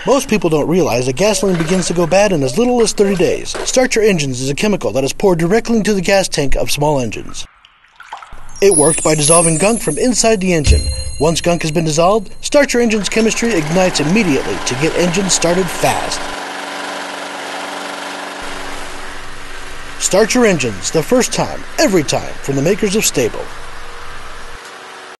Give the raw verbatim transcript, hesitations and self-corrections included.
Most people don't realize that gasoline begins to go bad in as little as thirty days. Start Your Engines is a chemical that is poured directly into the gas tank of small engines. It worked by dissolving gunk from inside the engine. Once gunk has been dissolved, Start Your Engine's chemistry ignites immediately to get engines started fast. Start Your Engines, the first time, every time, from the makers of Sta-Bil.